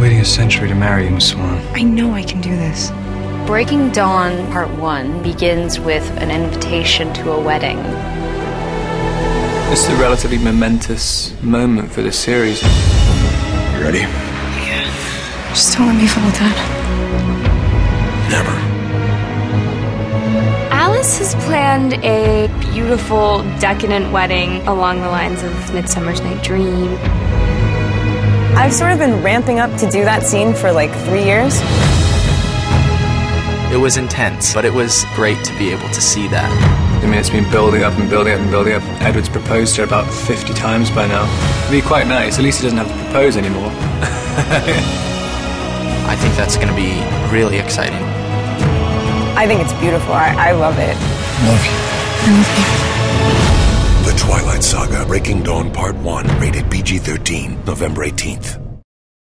waiting a century to marry you, Miss Swan. I know I can do this. Breaking Dawn Part 1 begins with an invitation to a wedding. This is a relatively momentous moment for this series. You ready? Yeah. Just don't let me fall down. Never. Alice has planned a beautiful, decadent wedding along the lines of Midsummer's Night Dream. I've sort of been ramping up to do that scene for like 3 years. It was intense, but it was great to be able to see that. I mean, it's been building up and building up and building up. Edward's proposed to her about 50 times by now. It'd be quite nice. At least he doesn't have to propose anymore. I think that's going to be really exciting. I think it's beautiful. I love it. Love you. I love you. The Twilight Saga, Breaking Dawn Part 1, rated PG-13, November 18th.